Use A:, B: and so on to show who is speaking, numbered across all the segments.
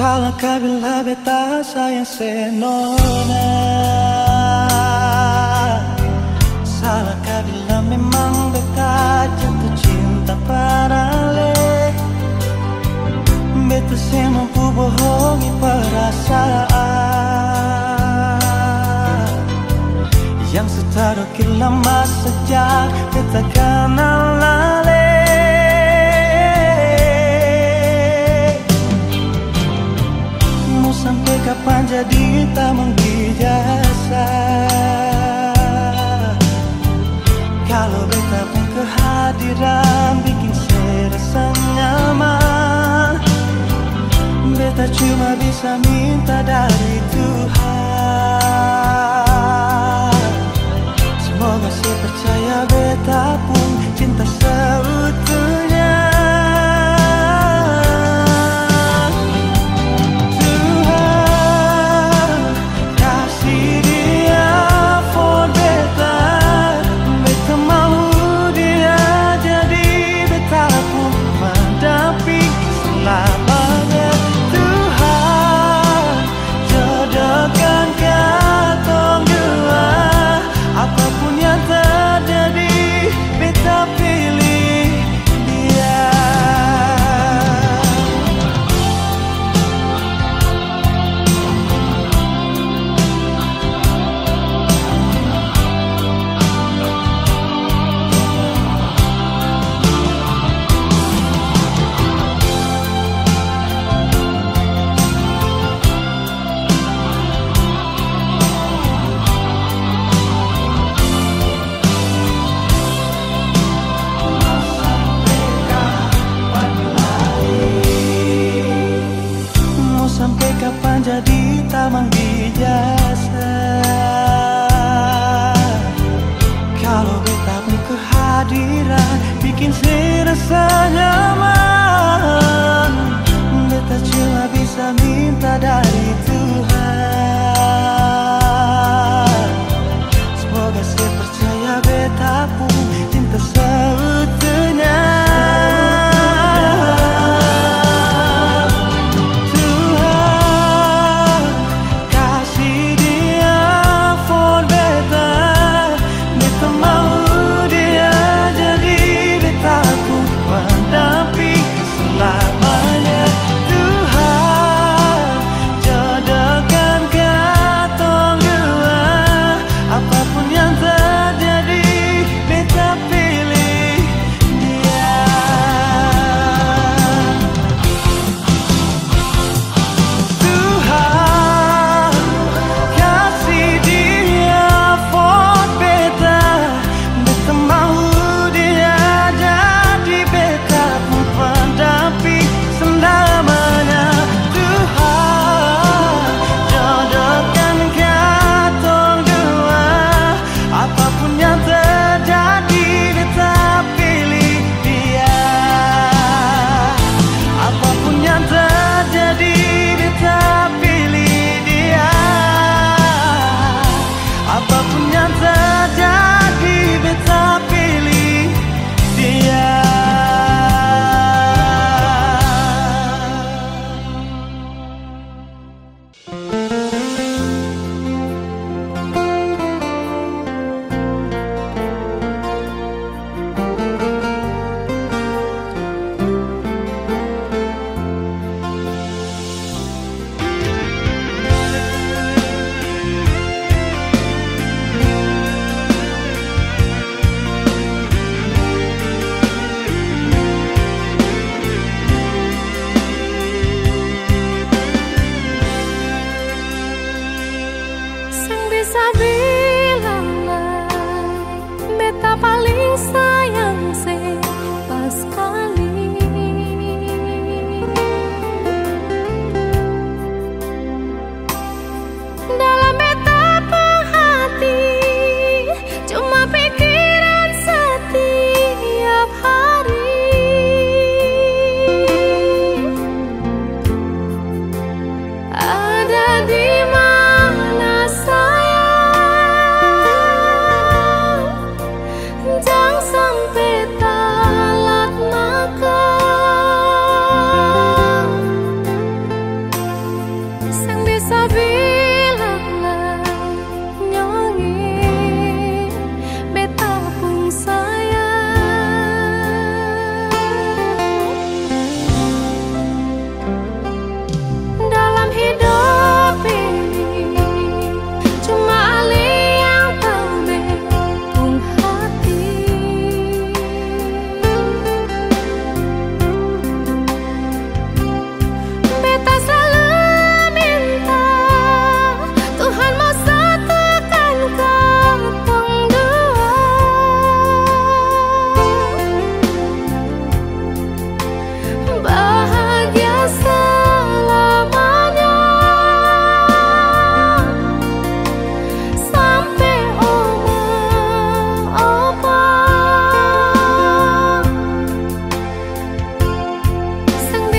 A: Salahkah bila beta sayang senona? Salahkah bila memang beta jatuh cinta pada le? Beta saya mampu bohongi perasaan yang setadukir lama sejak beta kenal lale. Sampai kapan jadi tamang dijasa? Kalau beta pun kehadiran bikin serasa nyaman. Beta cuma bisa minta dari Tuhan, semoga saya percaya beta pun cinta seutuhnya. Selamanya Tuhan jodoh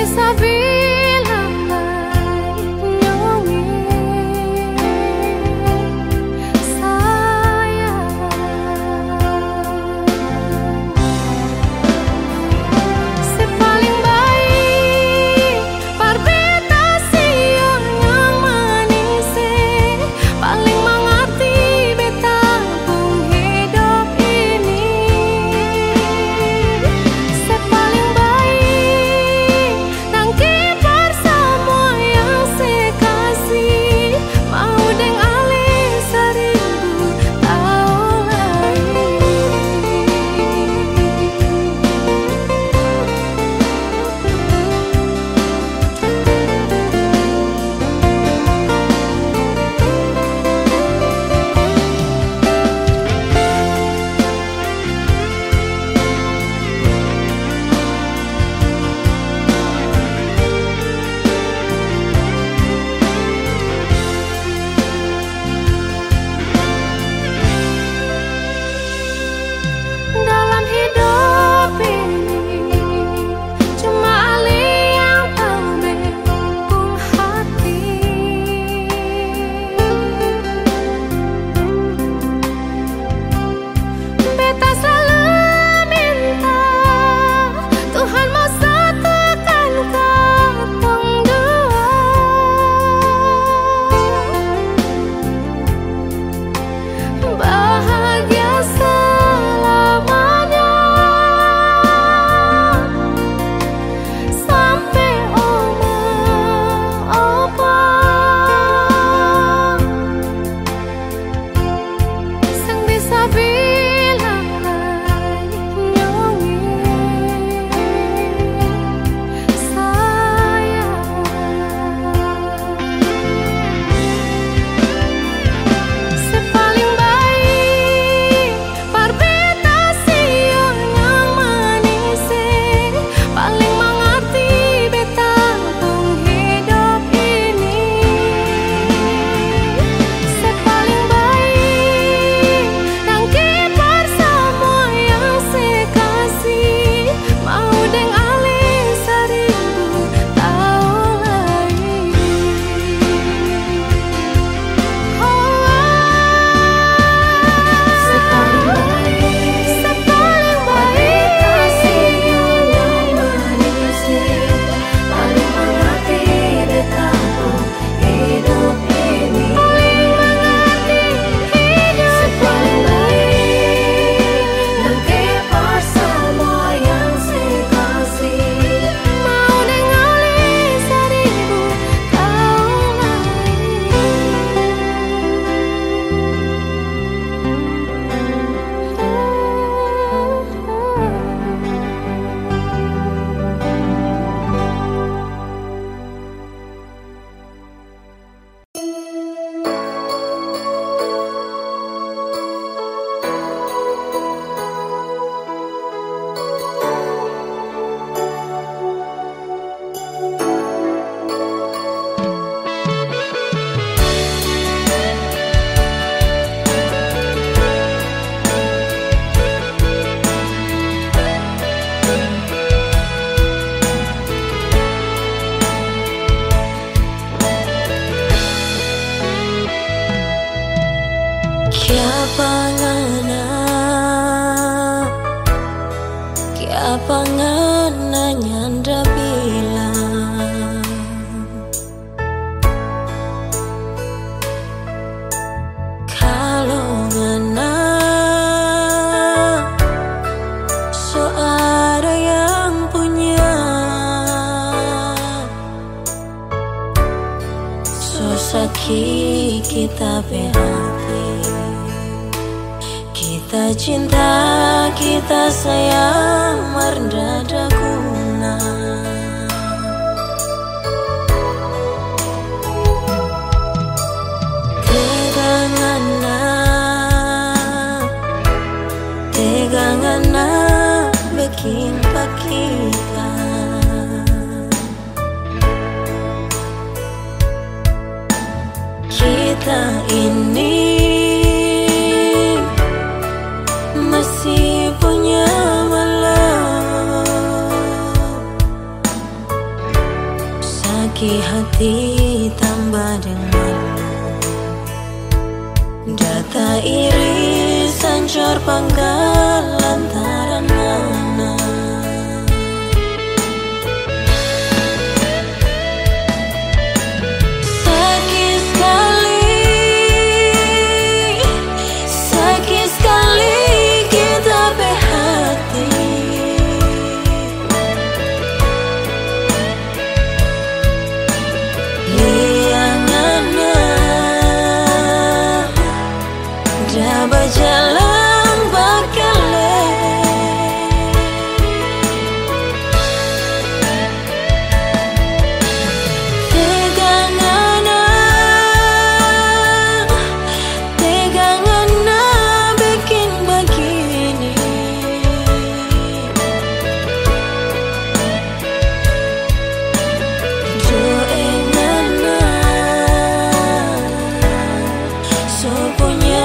B: Sakit kita berhati, kita cinta, kita sayang, merdada guna. Tegangana bikin kita. Kita ini masih punya malam. Sakit hati tambah dengan data iri sancor panggal lantaran mana. Sakit sekali kita berhati. Dah berjalan bakale tegangan bikin begini. Joengana so punya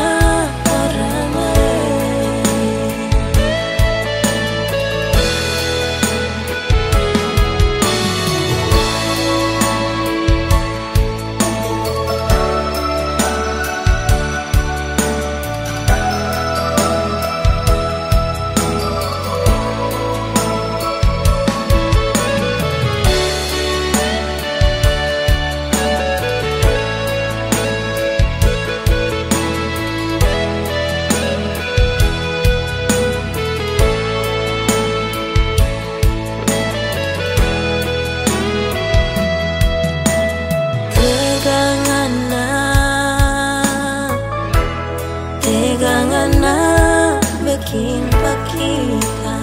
B: tegangan bikin pakita.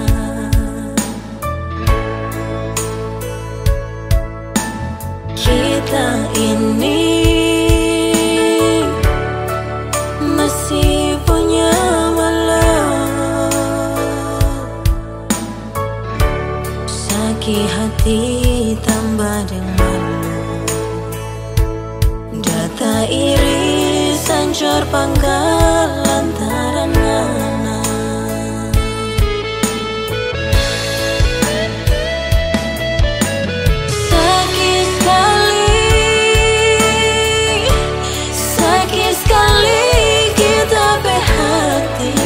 B: Kita ini masih punya malu. Sakit hati tambah dengan data iri sancor panggal lantaran mana. Sakit sekali kita berhati.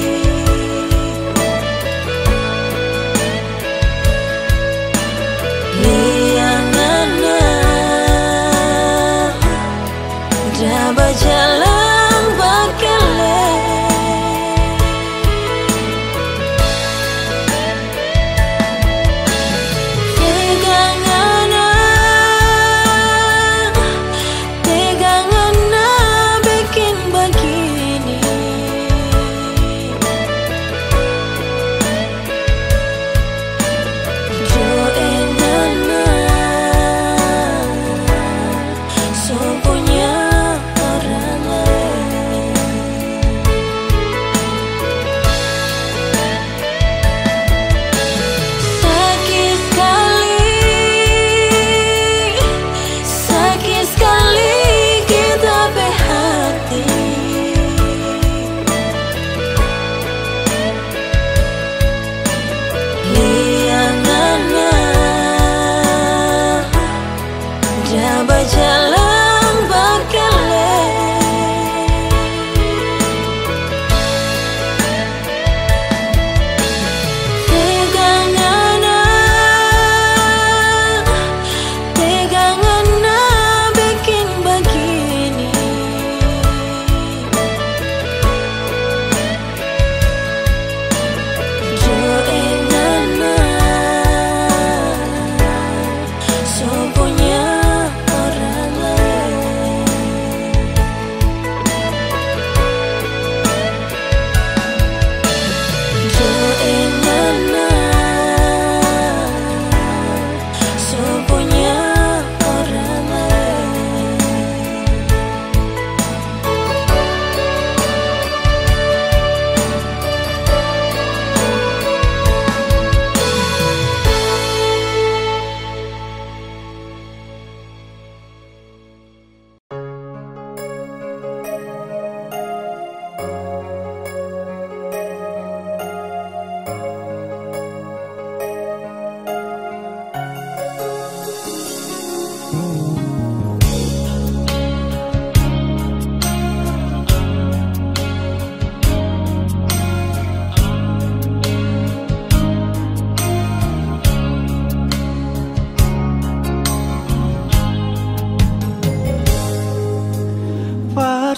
B: Liangana dah berjalan bakal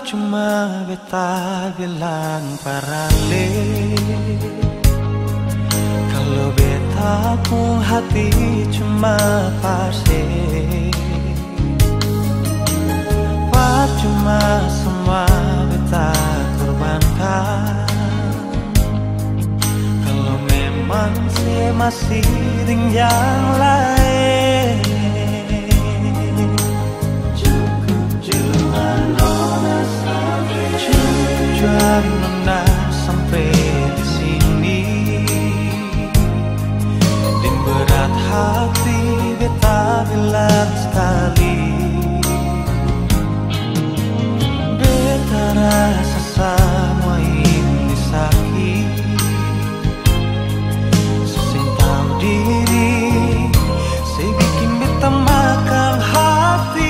A: Cuma beta bilang parale, kalau beta pun hati cuma parse. Cuma semua beta korbankan, kalau memang saya masih dengan yang lain. Cukup nona sampai di sini, dan berat hati beta bilang sekali. Beta rasa semua ini sakit, saya tahu diri, saya bikin beta makan hati.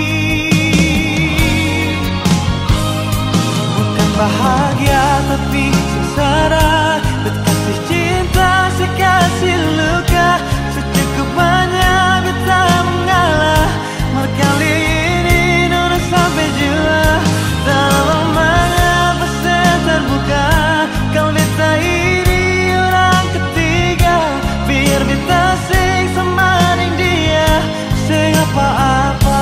A: Bahagia tapi sengsara, berkasih cinta, saya kasih luka. Secukupnya beta mengalah, berkali ini nona sampai jua. Dalam mengapa saya terbuka, kalau beta ini orang ketiga. Biar beta sing sama dengan dia, sing apa-apa.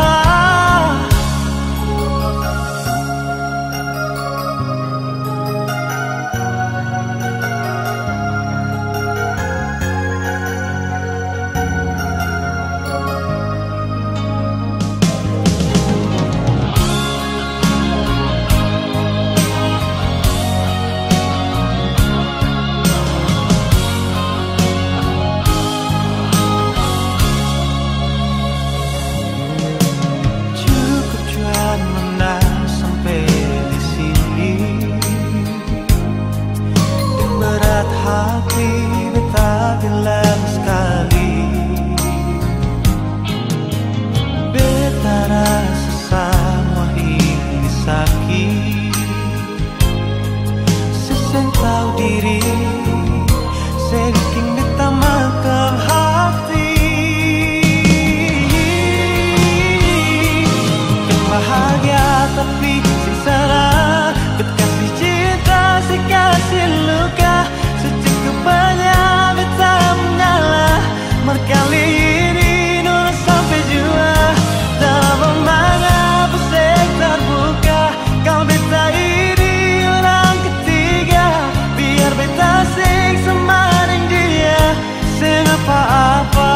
A: Hati beta bilang sekali, beta rasa semua ini sakit. Saya tahu diri, saya bikin beta makan hati. Bukan bahagia tapi sengsara, berkasih cinta, saya kasih luka. Secukupnya beta mengalah, berkali ini nona sampai jua. Dalam mengapa saya terbuka, kalau beta ini orang ketiga. Biar beta sing sama dengan dia, sing apa-apa.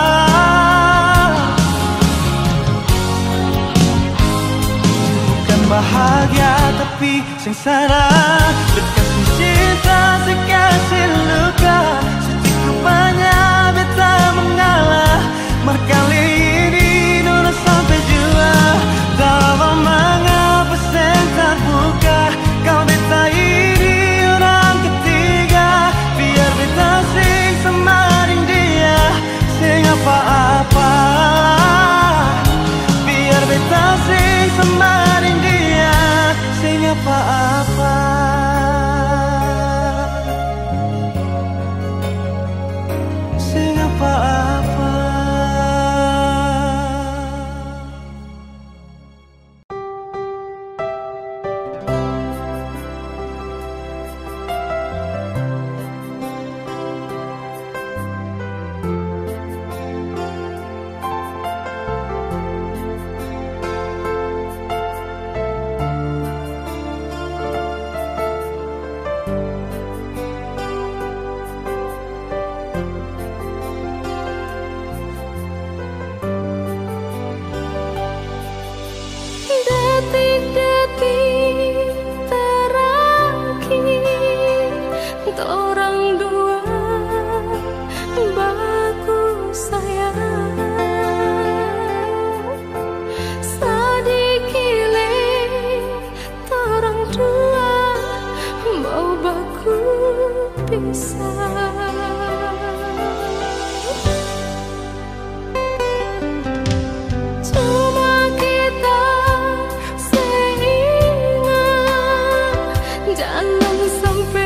A: Bukan bahagia tapi sengsara, berkasih cinta, saya kasih luka. Secukupnya beta mengalah, berkali ini nona sampai jua. Dalam mengapa saya terbuka, kalau beta ini orang ketiga. Biar beta sing sama dengan dia, sing apa-apa. Biar beta sing sama dengan dia, sing apa-apa. Sing apa-apa.
B: Orang dua bagus sayang, sadikile orang dua mau baku pisah. Cuma kita seingat, jangan sampai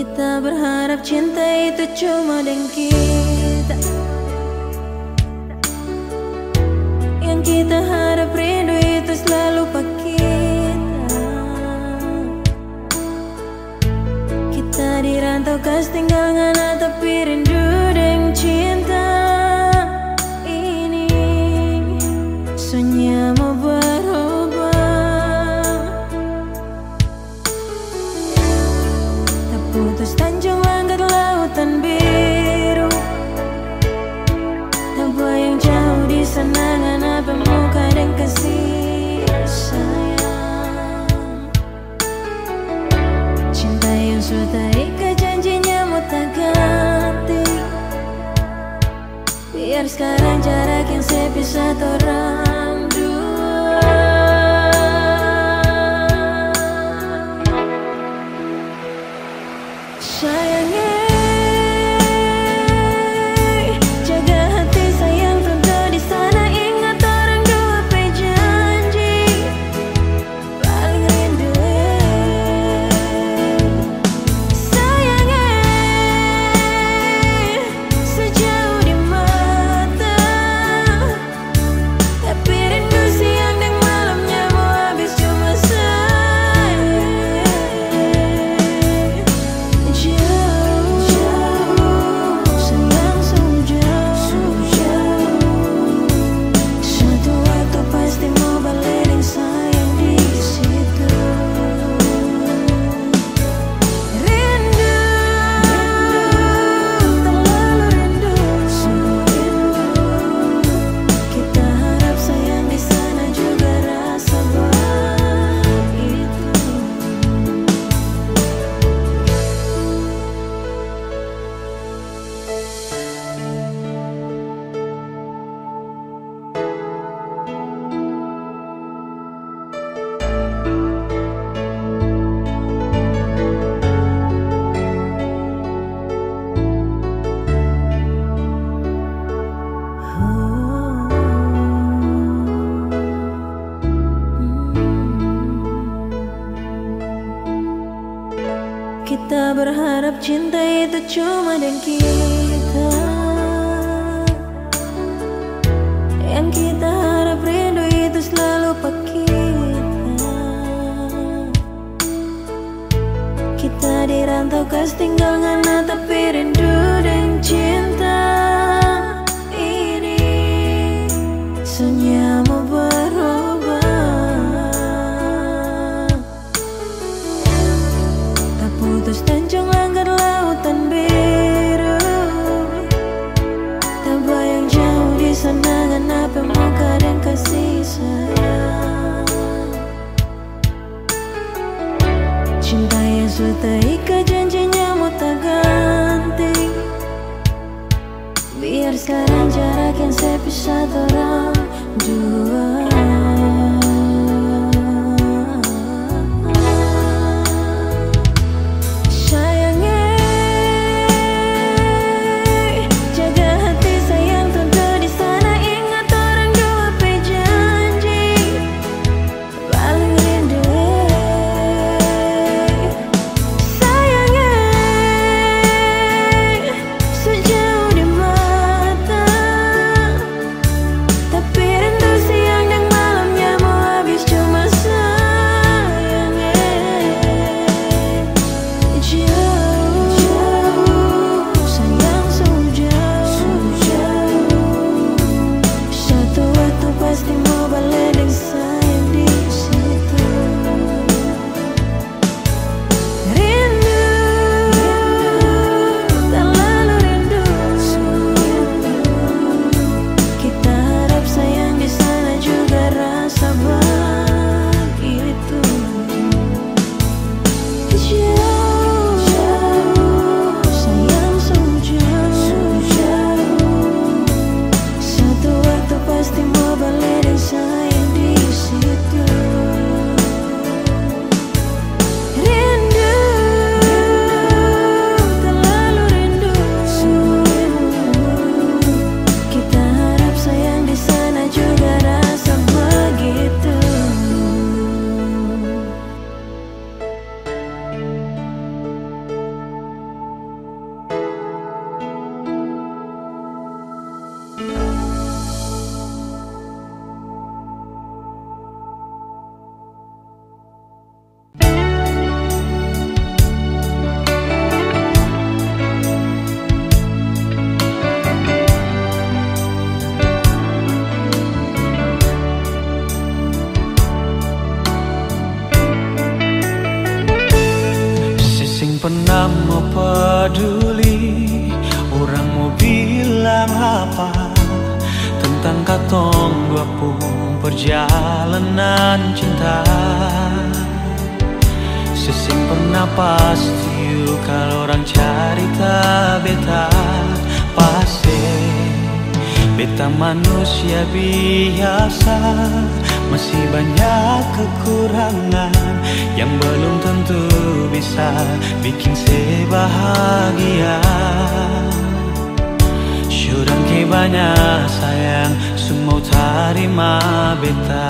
B: Kita berharap cinta itu cuma dengan kita. Yang kita harap rindu itu selalu pak kita. Kita dirantau kas tinggal ngana tapi rindu dengan cinta ini. Soalnya mau berubah, tak putus tanjung langit lautan biru. Tak bayang jauh di sana ngana pemuka dan kasih sayang. Cinta yang sudah ikat janjinya mau tak ganti. Biar sekarang jarak yang sepisah orang dua. Sayangnya jaga hati sayang tentu di sana. Ingat orang dua janji paling rindu. Sayangnya sejauh di mata, tapi rindu siang dan malamnya mau habis cuma sayang. Jauh, sayang sungguh jauh. Suatu waktu pasti mau balik dan sayang di situ. Rindu, terlalu rindu, sungguh rindu. Kita harap sayang di sana juga rasa begitu. Kita berharap cinta itu cuma dengan kita. Yang kita harap rindu itu selalu pak kita. Kita dirantau kas tinggal ngana tapi rindu dan cinta ini. Soalnya mau berubah, tak putus tanjung langit lautan biru. Tak bayang jauh di sana ngana pemuka dan kasih sayang. Cinta yang sudah ikat janjinya mau tak ganti. Biar sekarang jarak yang sepisah orang dua. Sayangnya jaga hati sayang tentu di sana. Ingat orang dua janji paling rindu. Sayangnya sejauh di mata, tapi rindu siang
A: pernah mau peduli orang mau bilang apa tentang katong dua pun perjalanan cinta. Sesing pernah pasti kalau orang cerita beta pasti beta manusia biasa, masih banyak kekurangan yang belum tentu bisa bikin saya bahagia. Sudah ke banyak sayang, semua terima beta.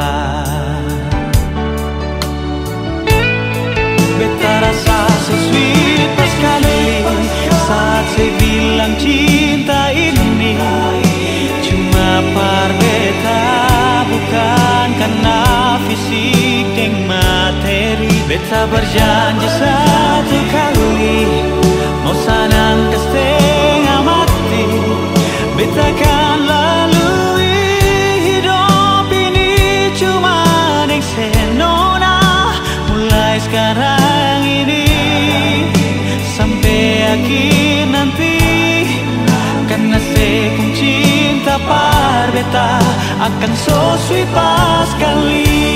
A: Beta rasa sweet sekali saat saya bilang cinta ini cuma par beta, bukan karena fisik dan materi. Beta berjanji satu kali mau sanang ke setengah mati, beta akan lalui hidup ini cuma dengan senona. Mulai sekarang ini sampai akhir nanti, karena saya pun cinta par beta akan so sweet pas kali.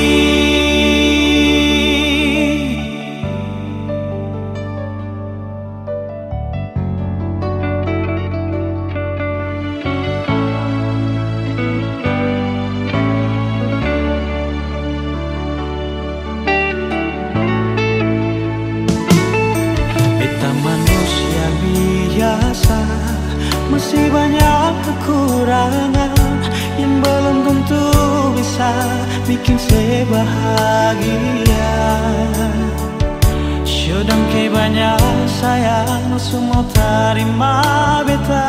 A: Masih banyak kekurangan yang belum tentu bisa bikin saya bahagia. Sudah ke banyak sayang, semua terima beta.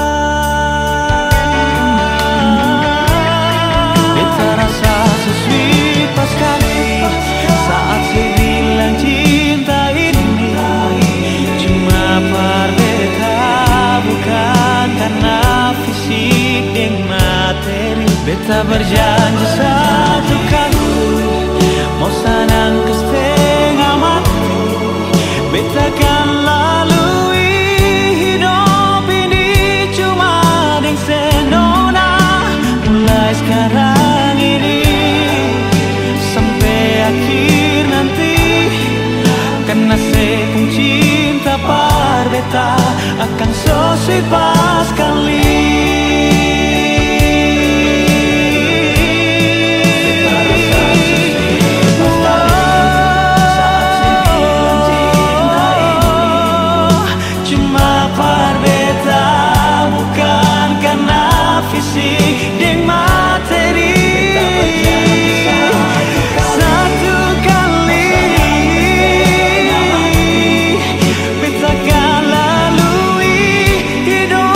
A: Beta rasa sweet pas kali saat saya bilang cinta ini cuma par beta, bukan karena fisik dan materi. Beta berjanji satu kali mau sanang ke setengah mati, beta akan lalui hidup ini cuma dengan senona. Mulai sekarang ini sampai akhir nanti, karena saya pun cinta par beta akan so sweet pas kali. Cuma par beta, bukan karena fisik dan materi. Satu kali beta akan lalui hidup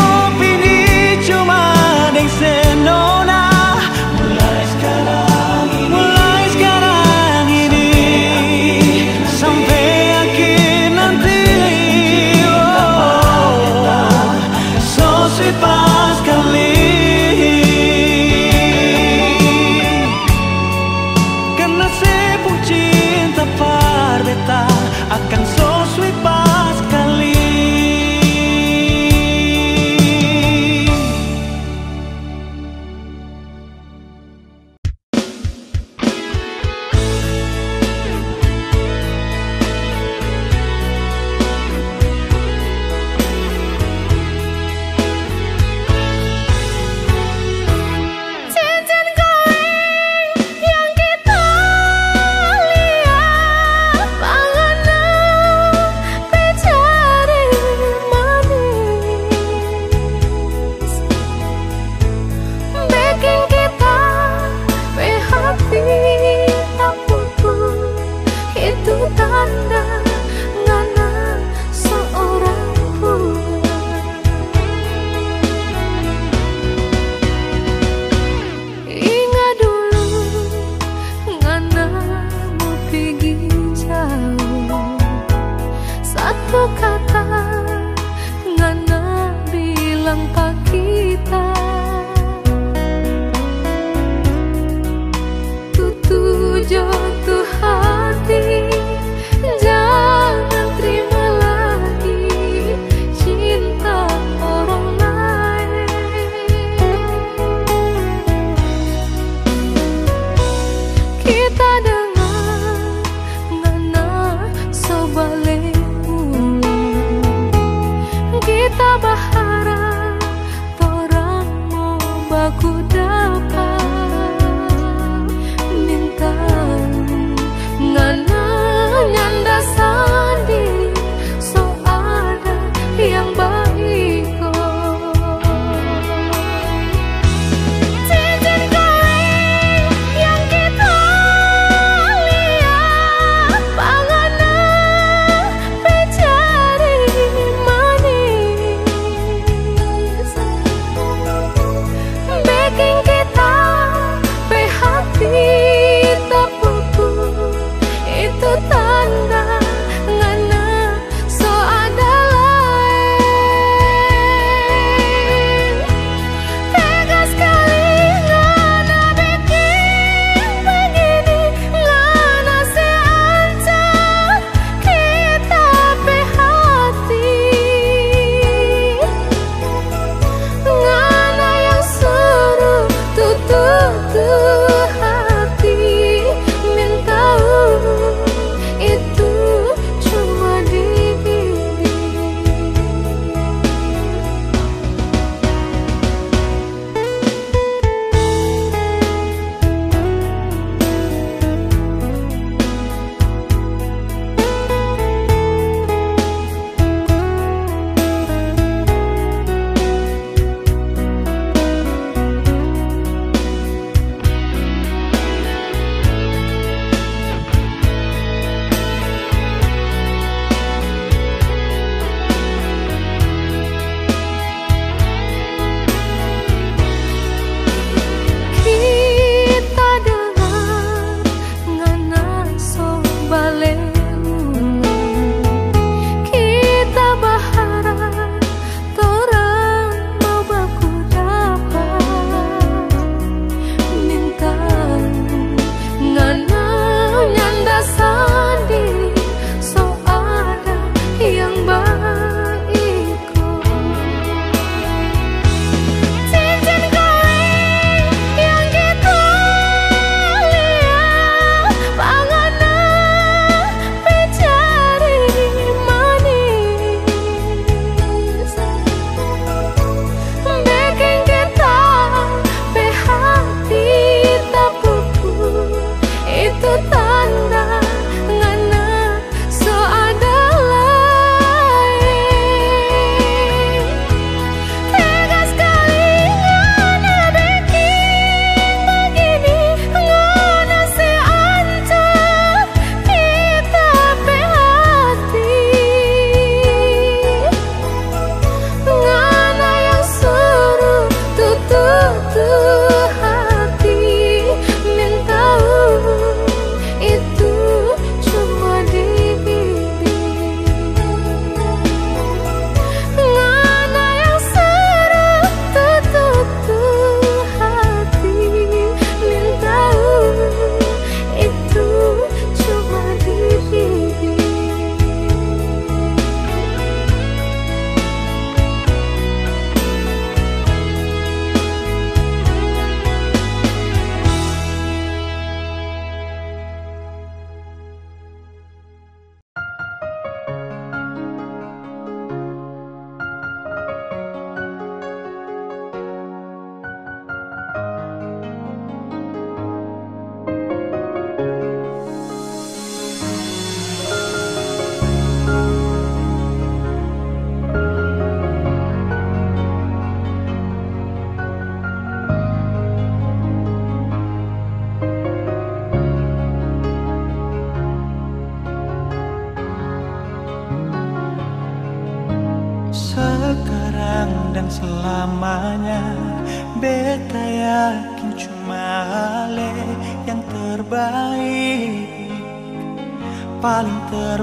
A: sekarang dan selamanya. Beta yakin cuma Ale yang terbaik, paling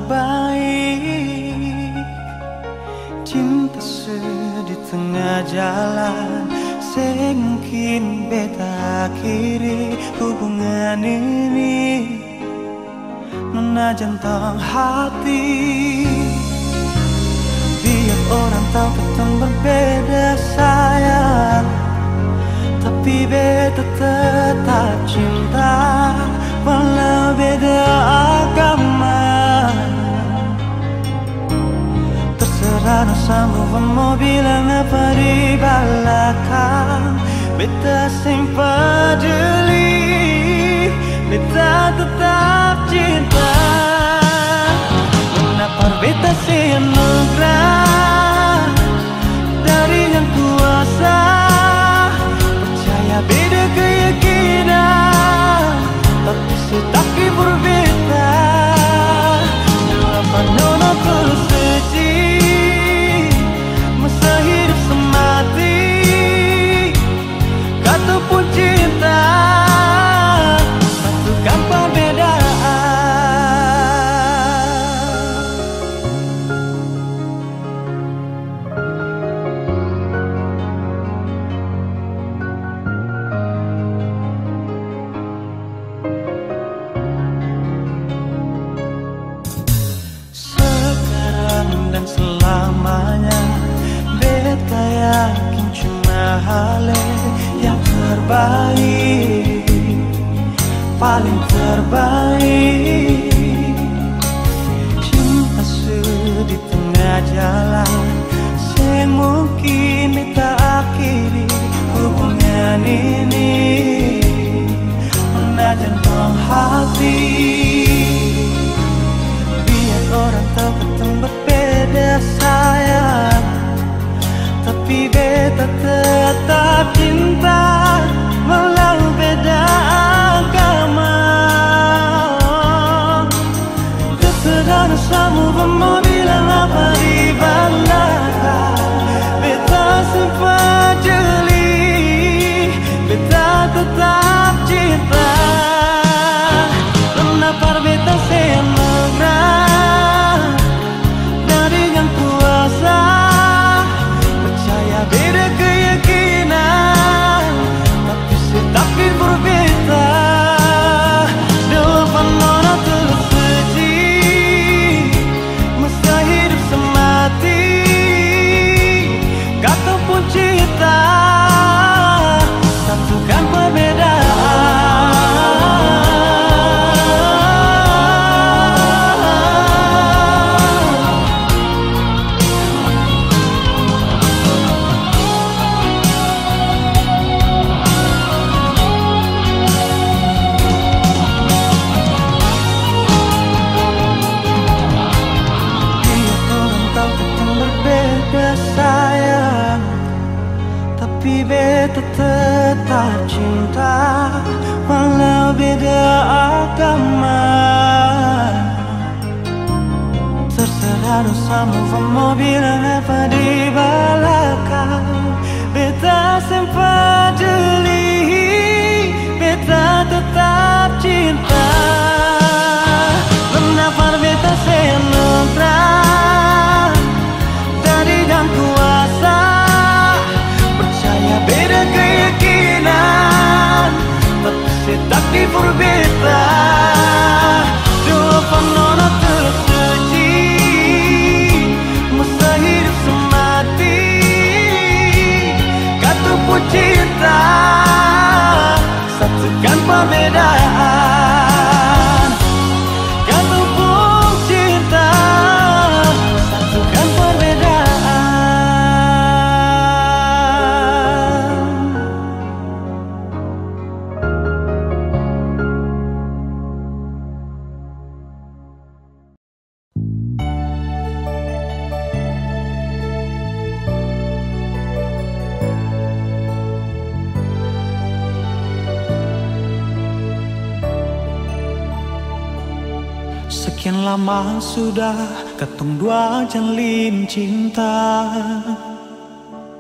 A: terbaik. Cinta di tengah jalan, semungkin beta akhiri hubungan ini. Nona jantung hati, biar orang tahu ketemu berbeda sayang, tapi beta tetap cinta walau beda agama. Terserah no sanggup mau bilang apa di belakang, beta sing peduli, beta tetap cinta. Kenapa beta sing anugerah dari yang kuasa, percaya beda keyakinan, tapi setaki berbeda. Kenapa nona terus sedih, masa hidup semati, kata pun cinta, satukan perbedaan. Sekarang dan selamanya, beta yakin cuma Ale yang terbaik, paling terbaik. Cinta di tengah jalan, semungkin beta akhiri hubungan ini. Nona jantung hati, biar orang tahu ketemu berbeda sayang, tapi beta tetap cinta walau beda agama. Terserah sama mau bilang apa di belakang, beta sempat jeli, beta tetap cinta. Kenapa beta semegrah dari yang kuasa, percaya beda keyakinan, tapi setaki berbeda. Depan nona terus sedih, masa hidup semati, kata pun cinta, satukan perbedaan. Sayang, tapi beta tetap cinta walau beda agama. Terserah dosamu mau bilang apa di belakang, beta sempat jeli, beta tetap cinta. Kenapa beta senutrah dari yang kuasa, percaya beda keyakinan, tapi setaki berbeda. Depan nona terus sedih, masa hidup semati, kata pun cinta, satukan perbedaan. Kata pun cinta, satukan perbedaan. Sekian lama sudah ketong dua jalin cinta,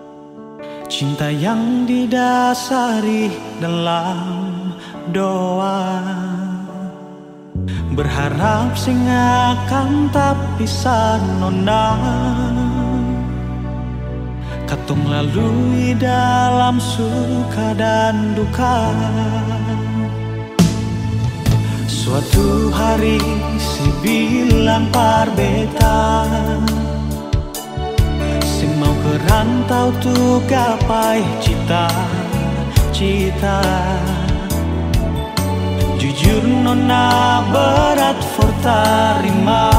A: Cinta yang didasari dalam doa, berharap sing akan tak bisa nona, katong lalui dalam suka dan duka. Suatu hari si bilang parbeta, sing mau kerantau tuh gapai cita-cita. Jujur nona berat for tarima,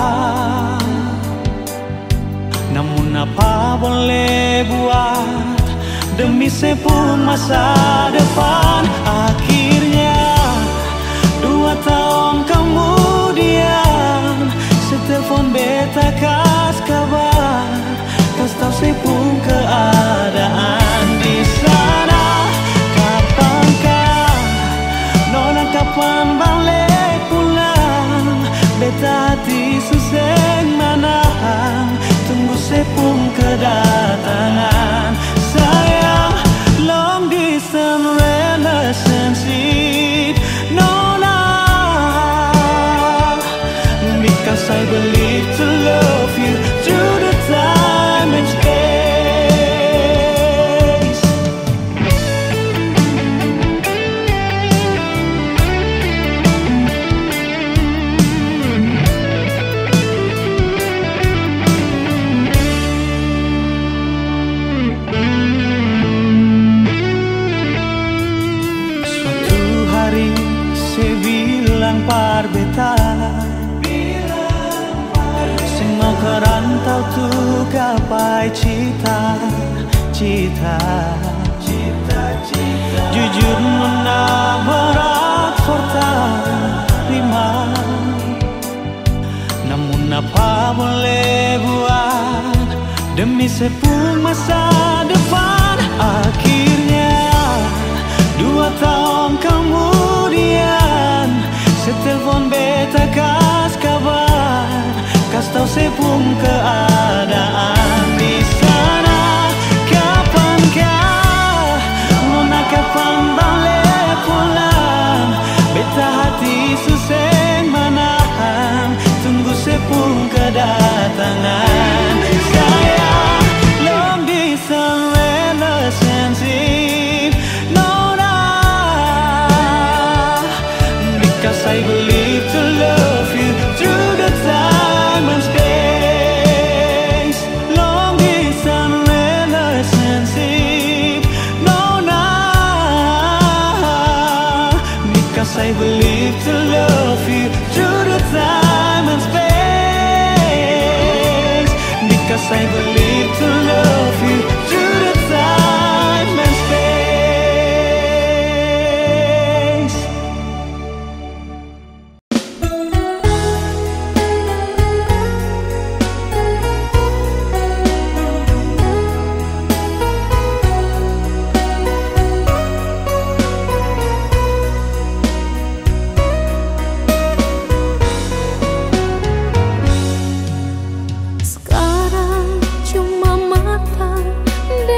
A: namun apa boleh buat demi sepuluh masa depan. Akhirnya 2 tahun kemudian, setelepon beta kas kabar, kas tau sepung keadaan di sana. Kapankah nona, kapan balik pulang? Beta hati suseng manahang, tunggu sepung kedatangan. Sayang, long distance relationship nona, because I believe to love you through the time and space. Suatu hari saya bilang parbeta, sing mau kerantau tuh gapai cita-cita. Jujur nona berat for terima, namun apa boleh buat demi sepuluh masa depan. Akhirnya 2 tahun kemudian, setelepon beta kas kabar, kas tau sepung keadaan di sana. Kapankah nona, kapan balik pulang? Beta hati suseng manahan, tunggu sepung kedatangan. Sayang, long distance relationship nona, because I believe to love you through the time and space. Long distance relationship nona, because I believe to love you through the time and space. Because I believe to love you through the time and space.
B: Sekarang cuma mata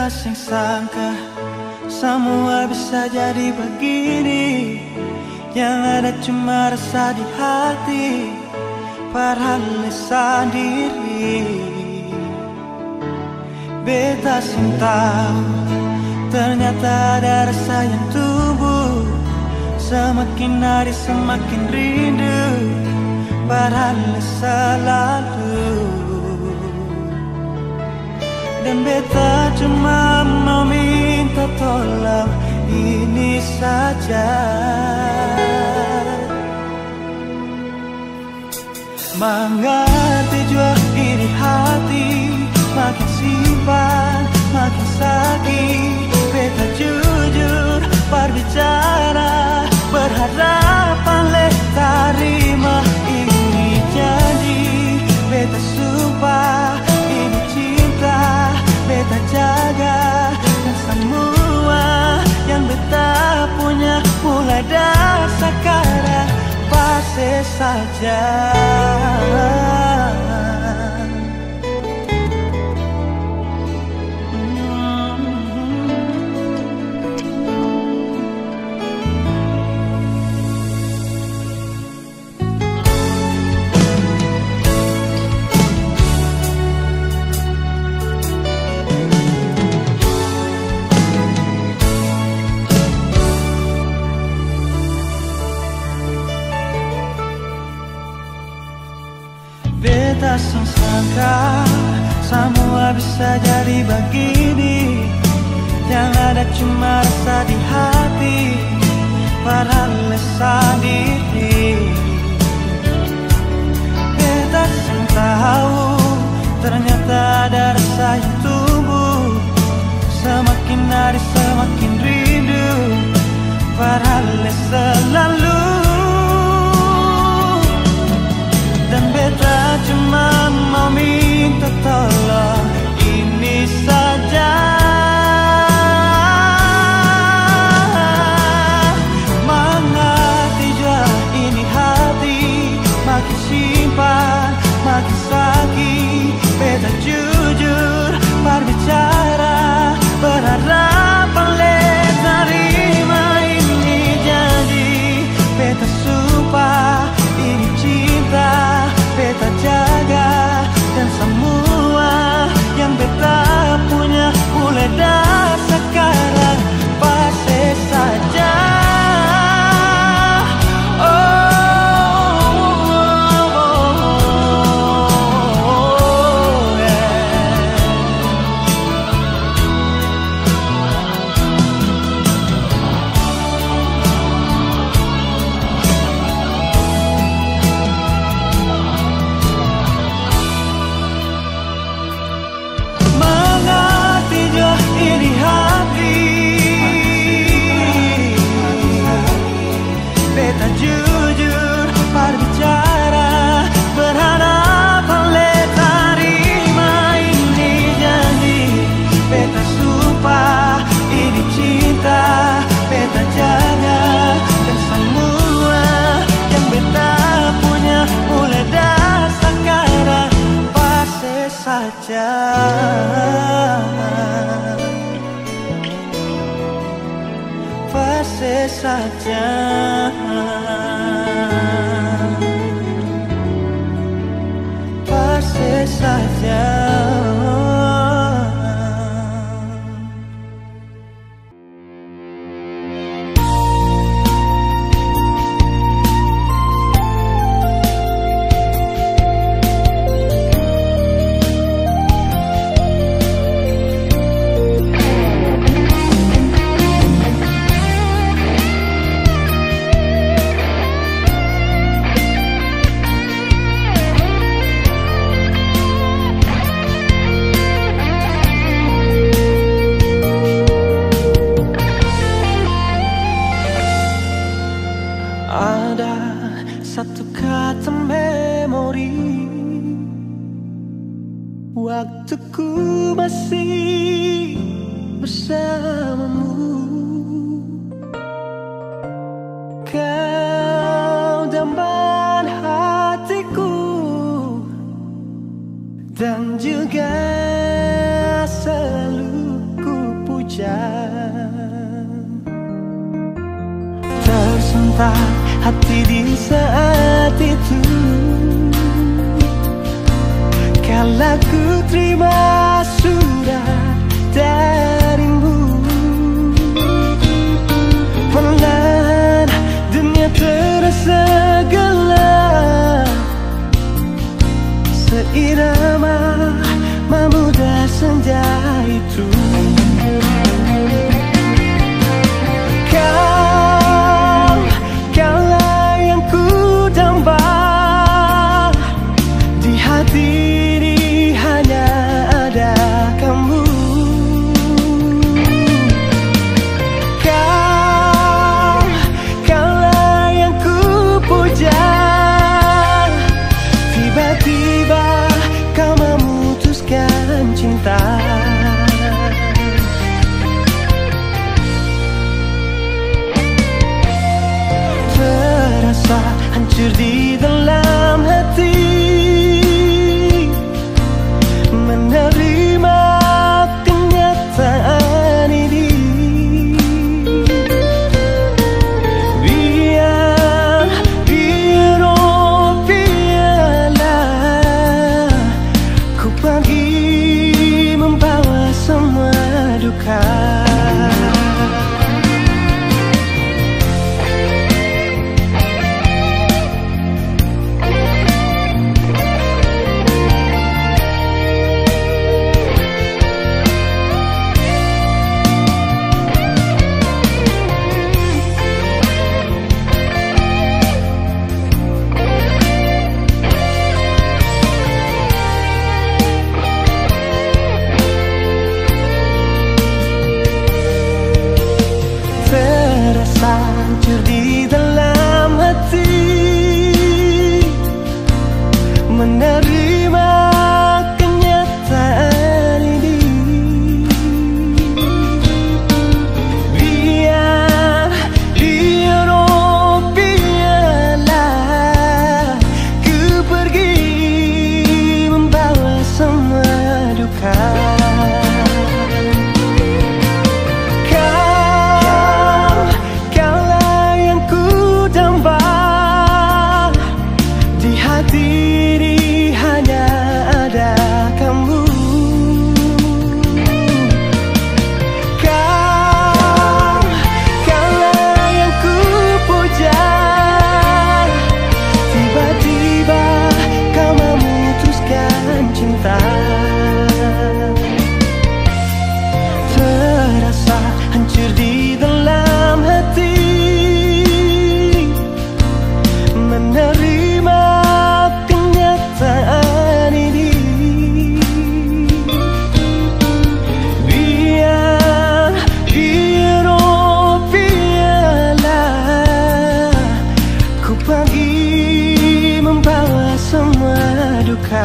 A: Beta sing sangka semua bisa jadi begini, yang ada cuma rasa di hati, padahal sendiri. Beta sing tahu ternyata ada rasa yang tumbuh, semakin hari semakin rindu, padahal selalu. Dan beta cuma mau minta tolong ini saja, mengerti jua iri hati, makin simpan makin sakit. Beta jujur berbicara, berhadapan leh terima ini janji. Beta sumpah ini cinta, beta jaga, dan semua yang beta punya mulai dari sekarang pasti saja. Beta sangka semua bisa jadi begini, yang ada cuma rasa di hati, padahal sendiri. Beta sing tahu ternyata ada rasa yang tumbuh, semakin hari semakin rindu, padahal selalu. Dan beta cuma mau minta tolong ini saja, mengerti jua ini hati, makin simpan makin sakit. Beta jujur berbicara, berharapan leh terima ini janji. Beta sumpah ini cinta, beta jaga, dan semua yang beta punya mulai dari sekarang pasti saja. Jujur berbicara, berhadapan leh terima ini janji. Beta sumpah ini cinta, beta jaga, dan semua yang beta punya mulai dari sekarang pasti saja. Pasti saja, pasti saja. Ada satu kata memori, waktuku masih bersamamu. Kau dambahan hatiku, dan juga selalu ku hujan. Tersentak hati di saat itu, kala ku terima surat darimu. Perlahan dunia terasa gelap, seirama memudah senja itu. Kaulah yang ku damba, di hati ini hanya ada kamu. Kaulah yang ku puja, tiba-tiba kau memutuskan cinta. Terasa hancur di dalam hati, menerima kenyataan ini. Biarlah ku pergi membawa semua duka. Hancur di dalam hati, menerima kenyataan ini. Biarlah ku pergi membawa semua duka. Terasa hancur di dalam hati, menerima kenyataan ini. Biarlah ku pergi membawa semua duka.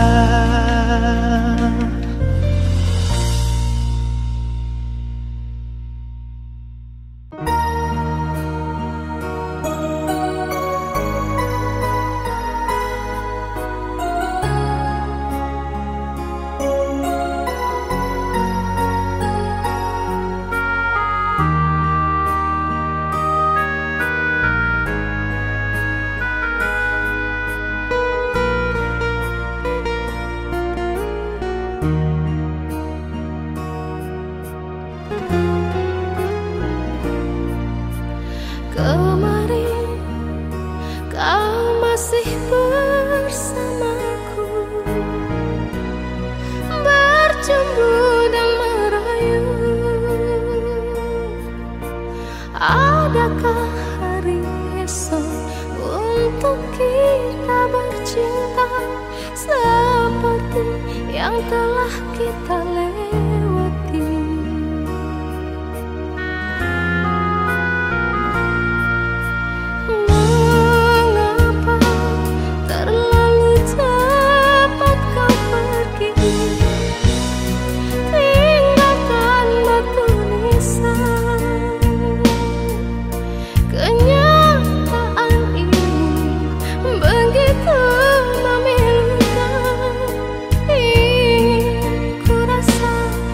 B: Kemarin kau masih bersamaku, bercumbu dan merayu. Adakah hari esok untuk kita bercinta seperti yang telah kita lewati?
C: Begitu memilukan, ingin ku rasa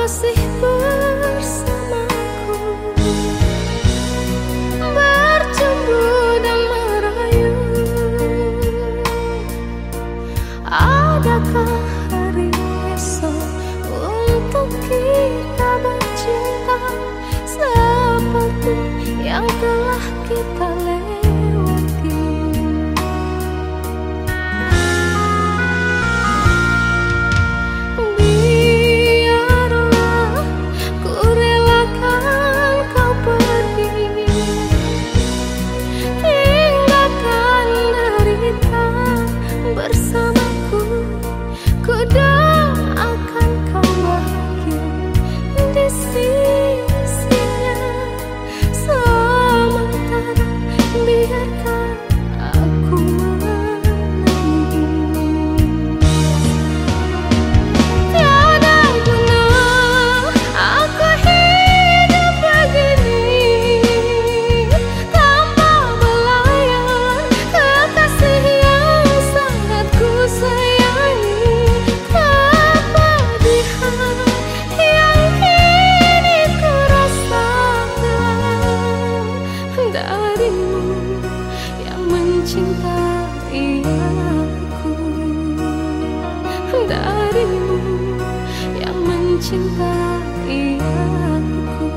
B: masih bersamaku, bercumbu dan merayu. Adakah hari esok untuk kita bercinta seperti yang telah kita lewati? Biarlah ku relakan kau pergi, tinggalkan derita bersamaku. Ku doakan kau bahagia di sisinya, sementara biarkan aku menangis. Tiada guna aku hidup begini tanpa belayan kekasih yang sangat ku sayangi. Kepedihan yang kini ku rasakan darimu yang mencintai aku, darimu yang mencintai aku.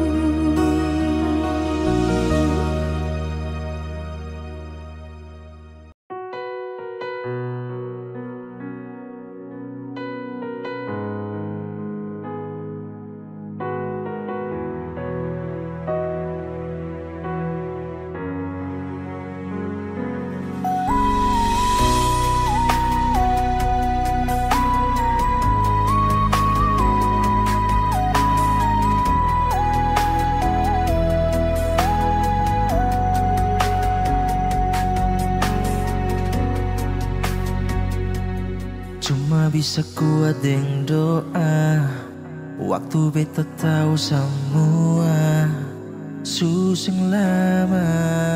A: Cuma bisa kuat dengan doa, waktu beta tahu semua susah lama.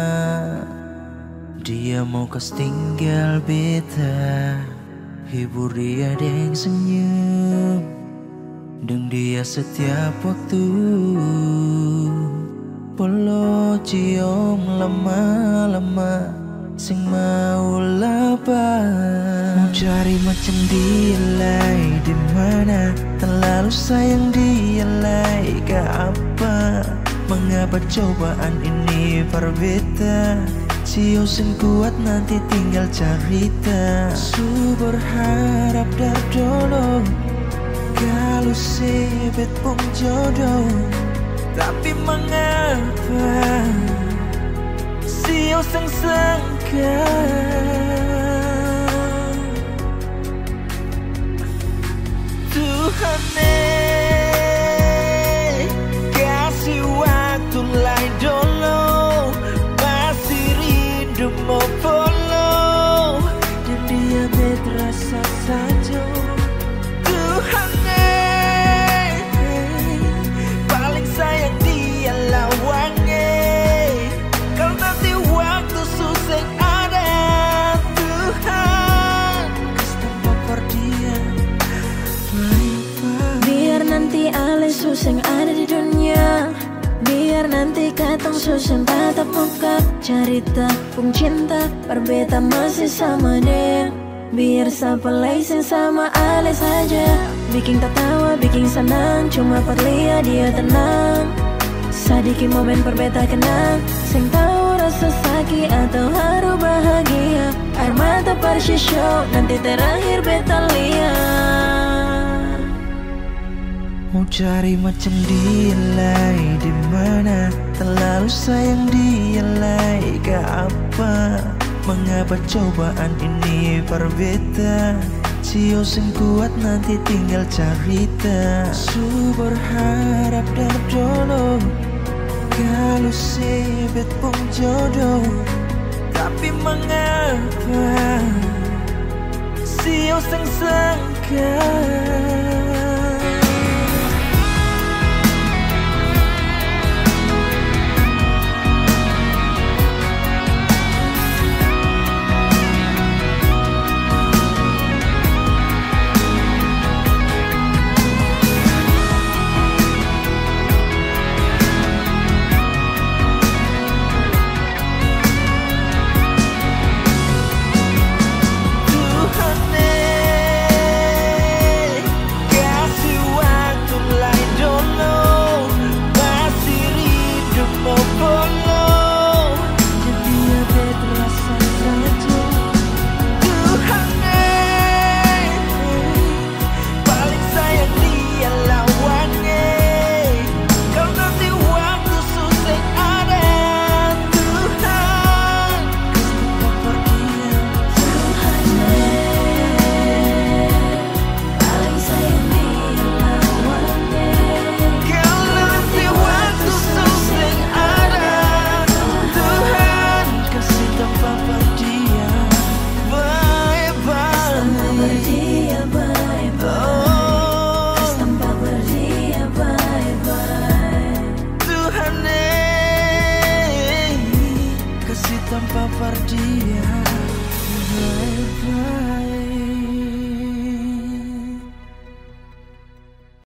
A: Dia mau kas tinggal beta, hibur dia dengan senyum, dan dia setiap waktu polo cium lama-lama sing mau lapar. Mau cari macam dia lai di mana, terlalu sayang dia lai ke apa? Mengapa cobaan ini berbeda? Sio sing kuat nanti tinggal cerita. Su berharap dar dulu kalau sebet pun jodoh, tapi mengapa Sio sang sangka Tuhan kasih waktu lain dulu, masih rindu mau follow, dan dia berasa saja. Tuhan paling sayang dia lawangnya, kalau nanti waktu susah ada. Tuhan kasih tanpa perdiam.
B: Biar nanti ale susah ada di dunia, biar nanti katong susah tatap muka, cerita pun cinta berbeda masih sama dia. Biar siapa lain sama ale saja, bikin tertawa, bikin senang, cuma perlihat dia tenang. Sedikit momen berbeda kenang, sing tahu rasa sakit atau haru bahagia. Air mata show, nanti terakhir beta lihat.
A: Mau cari macam dia lai di mana, terlalu sayang dia lai ke apa? Mengapa cobaan ini berbeda? Sio sing kuat nanti tinggal cerita. Su berharap dar dulu kalau sebet pun jodoh, tapi mengapa Sio sing sangka papar dia. Bye bye.